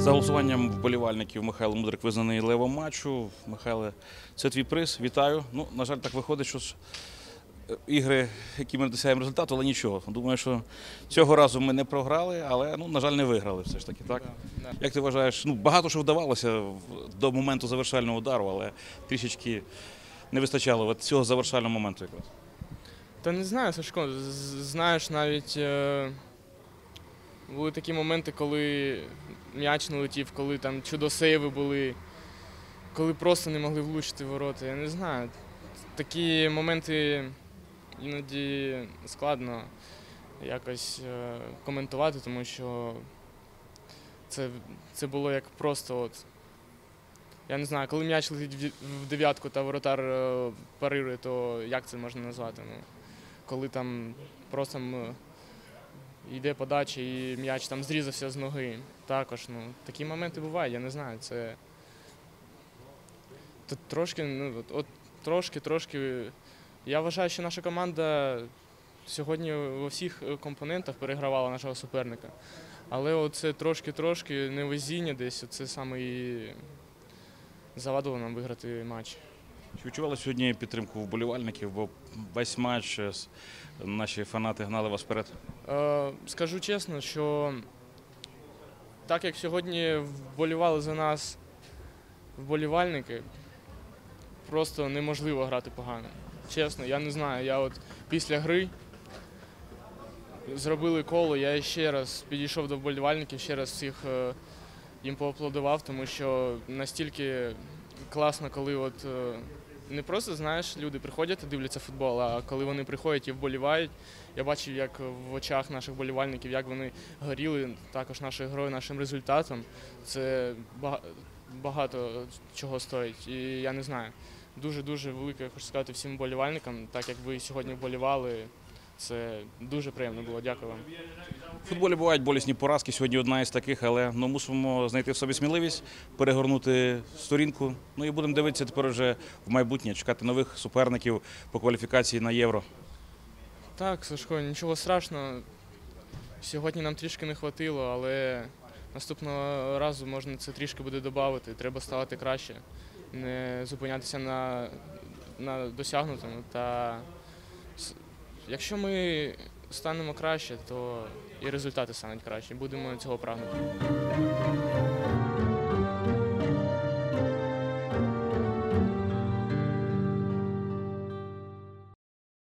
За голосуванням вболівальників Михайло Мудрик визнаний левом матчу. Михайле, це твій приз. Вітаю. Ну, на жаль, так виходить, що ігри, які ми не досягаємо результату, але нічого. Думаю, що цього разу ми не програли, але, на жаль, не виграли все ж таки, так? Да. Як ти вважаєш, багато що вдавалося до моменту завершального удару, але трішечки не вистачало цього завершального моменту якраз. Та не знаю, Сашко, знаєш, навіть були такі моменти, коли м'яч не летів, коли там чудо-сейви були, коли просто не могли влучити в ворота. Я не знаю. Такі моменти іноді складно якось коментувати, тому що це було як просто я не знаю, коли м'яч летить в дев'ятку та воротар парирує, то як це можна назвати? Коли там просто йде подача і м'яч там зрізався з ноги. Також, такі моменти бувають, я не знаю. Це трошки. Я вважаю, що наша команда сьогодні у всіх компонентах перегравала нашого суперника. Але оце трошки невезіння десь, це саме і завадило нам виграти матч. Чи відчували сьогодні підтримку вболівальників, бо весь матч наші фанати гнали вас вперед? Скажу чесно, що так як сьогодні вболівали за нас вболівальники, просто неможливо грати погано. Чесно, я не знаю, я після гри зробили коло, я ще раз підійшов до вболівальників, ще раз всіх їм поаплодував, тому що настільки класно, коли не просто, знаєш, люди приходять і дивляться футбол, а коли вони приходять і вболівають. Я бачив, як в очах наших вболівальників, як вони горіли також нашою грою, нашим результатом. Це багато чого стоїть. І я не знаю, дуже велике, я хочу сказати всім вболівальникам, так як ви сьогодні вболівали. Це дуже приємно було. Дякую вам. В футболі бувають болісні поразки, сьогодні одна із таких, але мусимо знайти в собі сміливість, перегорнути сторінку. І будемо дивитися тепер вже в майбутнє, чекати нових суперників по кваліфікації на Євро. Так, Сашко, нічого страшного. Сьогодні нам трішки не вистачило, але наступного разу можна це трішки буде додати. Треба ставати краще, не зупинятися на досягнутому. Та якщо ми станемо краще, то і результати стануть краще. Будемо цього прагнути.